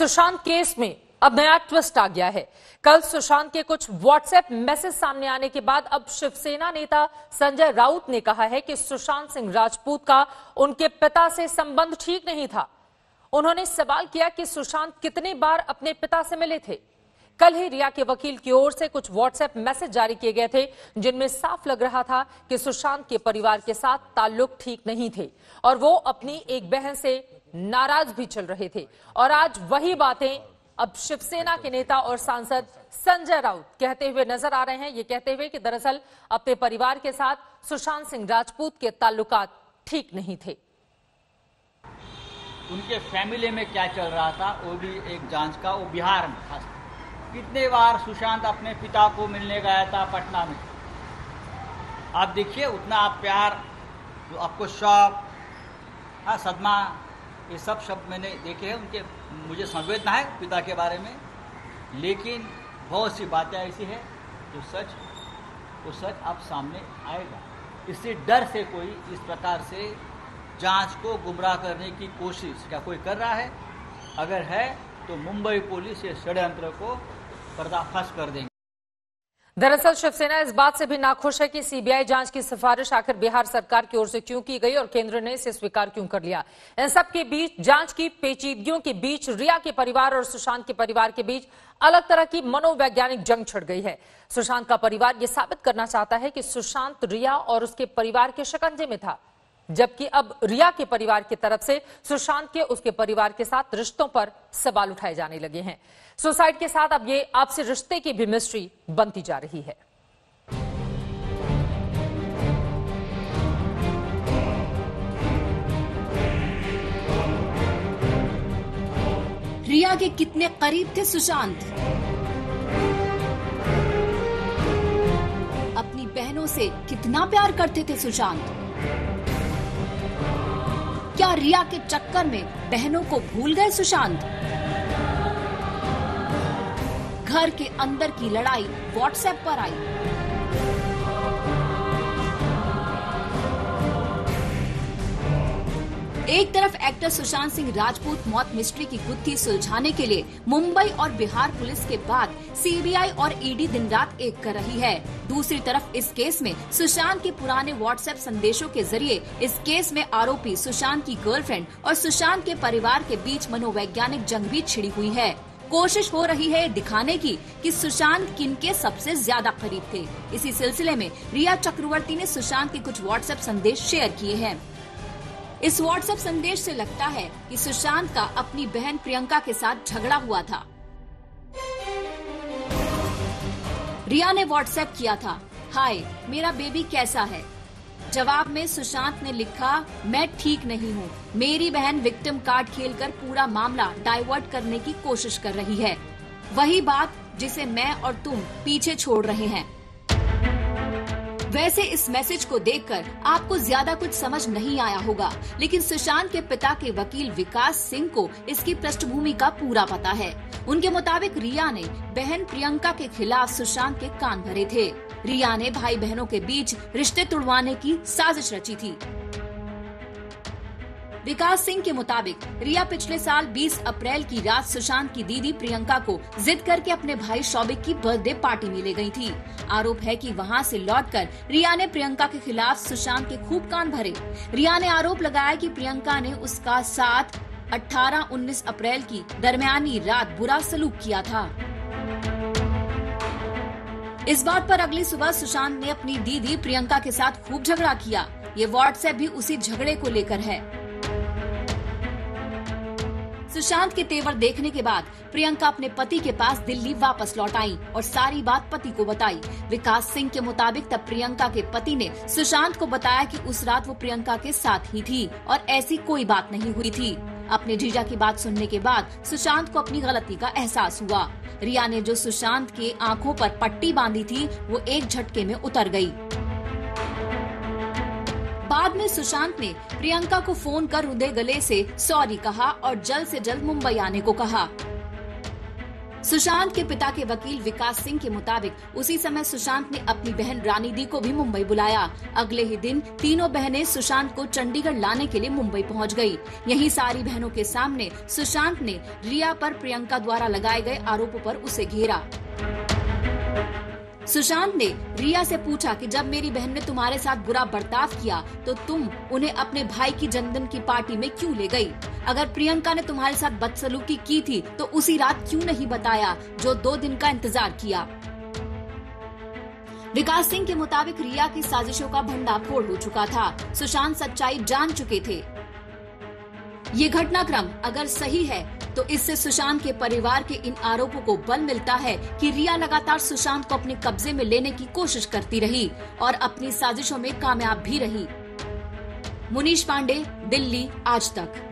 Sushant case में अब नया ट्विस्ट आ गया है। कल सुशांत के कुछ व्हाट्सएप मैसेज सामने आने के बाद अब शिवसेना नेता संजय राउत ने कहा है कि सुशांत सिंह राजपूत का उनके पिता से संबंध ठीक नहीं था। उन्होंने सवाल किया कि सुशांत कितने बार अपने पिता से मिले थे। कल ही रिया के वकील की ओर से कुछ व्हाट्सएप मैसेज जारी किए गए थे, जिनमें साफ लग रहा था कि सुशांत के परिवार के साथ ताल्लुक ठीक नहीं थे और वो अपनी एक बहन से नाराज भी चल रहे थे। और आज वही बातें अब शिवसेना के नेता और सांसद संजय राउत कहते हुए नजर आ रहे हैं। ये कहते हुए कि दरअसल अपने परिवार के साथ सुशांत सिंह राजपूत के ताल्लुकात ठीक नहीं थे। उनके फैमिली में क्या चल रहा था वो भी एक जांच का, वो बिहार में खास कितने बार सुशांत अपने पिता को मिलने गया था पटना में। आप देखिए उतना आप प्यार, जो आपको शौक, सदमा, ये सब शब्द मैंने देखे हैं उनके। मुझे संवेदना है पिता के बारे में, लेकिन बहुत सी बातें ऐसी है जो सच अब सामने आएगा। इसी डर से कोई इस प्रकार से जांच को गुमराह करने की कोशिश क्या कोई कर रहा है? अगर है तो मुंबई पुलिस ये षड्यंत्र को पर्दाफाश कर देंगे। दरअसल शिवसेना इस बात से भी नाखुश है कि सीबीआई जांच की सिफारिश आखिर बिहार सरकार की ओर से क्यों की गई और केंद्र ने इसे स्वीकार क्यों कर लिया। इन सब के बीच, जांच की पेचीदगियों के बीच रिया के परिवार और सुशांत के परिवार के बीच अलग तरह की मनोवैज्ञानिक जंग छिड़ गई है। सुशांत का परिवार यह साबित करना चाहता है कि सुशांत रिया और उसके परिवार के शिकंजे में था, जबकि अब रिया के परिवार की तरफ से सुशांत के उसके परिवार के साथ रिश्तों पर सवाल उठाए जाने लगे हैं। सुसाइड के साथ अब ये आपसी रिश्ते की भी मिस्ट्री बनती जा रही है। रिया के कितने करीब थे सुशांत? अपनी बहनों से कितना प्यार करते थे सुशांत? क्या रिया के चक्कर में बहनों को भूल गए सुशांत? घर के अंदर की लड़ाई व्हाट्सएप पर आई। एक तरफ एक्टर सुशांत सिंह राजपूत मौत मिस्ट्री की गुत्थी सुलझाने के लिए मुंबई और बिहार पुलिस के बाद सीबीआई और ईडी दिन रात एक कर रही है। दूसरी तरफ इस केस में सुशांत के पुराने व्हाट्सएप संदेशों के जरिए इस केस में आरोपी सुशांत की गर्लफ्रेंड और सुशांत के परिवार के बीच मनोवैज्ञानिक जंग भी छिड़ी हुई है। कोशिश हो रही है दिखाने की कि सुशांत किनके सबसे ज्यादा करीब थे। इसी सिलसिले में रिया चक्रवर्ती ने सुशांत के कुछ व्हाट्सएप संदेश शेयर किए हैं। इस व्हाट्सएप संदेश से लगता है कि सुशांत का अपनी बहन प्रियंका के साथ झगड़ा हुआ था। रिया ने व्हाट्सएप किया था, हाय मेरा बेबी कैसा है? जवाब में सुशांत ने लिखा, मैं ठीक नहीं हूँ। मेरी बहन विक्टिम कार्ड खेलकर पूरा मामला डाइवर्ट करने की कोशिश कर रही है। वही बात जिसे मैं और तुम पीछे छोड़ रहे हैं। वैसे इस मैसेज को देखकर आपको ज्यादा कुछ समझ नहीं आया होगा, लेकिन सुशांत के पिता के वकील विकास सिंह को इसकी पृष्ठभूमि का पूरा पता है। उनके मुताबिक रिया ने बहन प्रियंका के खिलाफ सुशांत के कान भरे थे। रिया ने भाई बहनों के बीच रिश्ते तुड़वाने की साजिश रची थी। विकास सिंह के मुताबिक रिया पिछले साल 20 अप्रैल की रात सुशांत की दीदी प्रियंका को जिद करके अपने भाई शौबिक की बर्थडे पार्टी में ले गई थी। आरोप है कि वहां से लौटकर रिया ने प्रियंका के खिलाफ सुशांत के खूब कान भरे। रिया ने आरोप लगाया कि प्रियंका ने उसका साथ 18-19 अप्रैल की दरमियानी रात बुरा सलूक किया था। इस बात पर अगली सुबह सुशांत ने अपनी दीदी प्रियंका के साथ खूब झगड़ा किया। ये व्हाट्सएप भी उसी झगड़े को लेकर है। सुशांत के तेवर देखने के बाद प्रियंका अपने पति के पास दिल्ली वापस लौट आई और सारी बात पति को बताई। विकास सिंह के मुताबिक तब प्रियंका के पति ने सुशांत को बताया कि उस रात वो प्रियंका के साथ ही थी और ऐसी कोई बात नहीं हुई थी। अपने जीजा की बात सुनने के बाद सुशांत को अपनी गलती का एहसास हुआ। रिया ने जो सुशांत के आंखों पर पट्टी बांधी थी वो एक झटके में उतर गई। बाद में सुशांत ने प्रियंका को फोन कर रुधे गले से सॉरी कहा और जल्द से जल्द मुंबई आने को कहा। सुशांत के पिता के वकील विकास सिंह के मुताबिक उसी समय सुशांत ने अपनी बहन रानी दी को भी मुंबई बुलाया। अगले ही दिन तीनों बहनें सुशांत को चंडीगढ़ लाने के लिए मुंबई पहुंच गई। यहीं सारी बहनों के सामने सुशांत ने रिया पर प्रियंका द्वारा लगाए गए आरोपों पर उसे घेरा। सुशांत ने रिया से पूछा कि जब मेरी बहन ने तुम्हारे साथ बुरा बर्ताव किया तो तुम उन्हें अपने भाई की जन्मदिन की पार्टी में क्यों ले गई? अगर प्रियंका ने तुम्हारे साथ बदसलूकी की थी तो उसी रात क्यों नहीं बताया जो 2 दिन का इंतजार किया? विकास सिंह के मुताबिक रिया की साजिशों का भंडाफोड़ हो चुका था। सुशांत सच्चाई जान चुके थे। ये घटनाक्रम अगर सही है तो इससे सुशांत के परिवार के इन आरोपों को बल मिलता है कि रिया लगातार सुशांत को अपने कब्जे में लेने की कोशिश करती रही और अपनी साजिशों में कामयाब भी रही। मुनीश पांडे, दिल्ली, आज तक।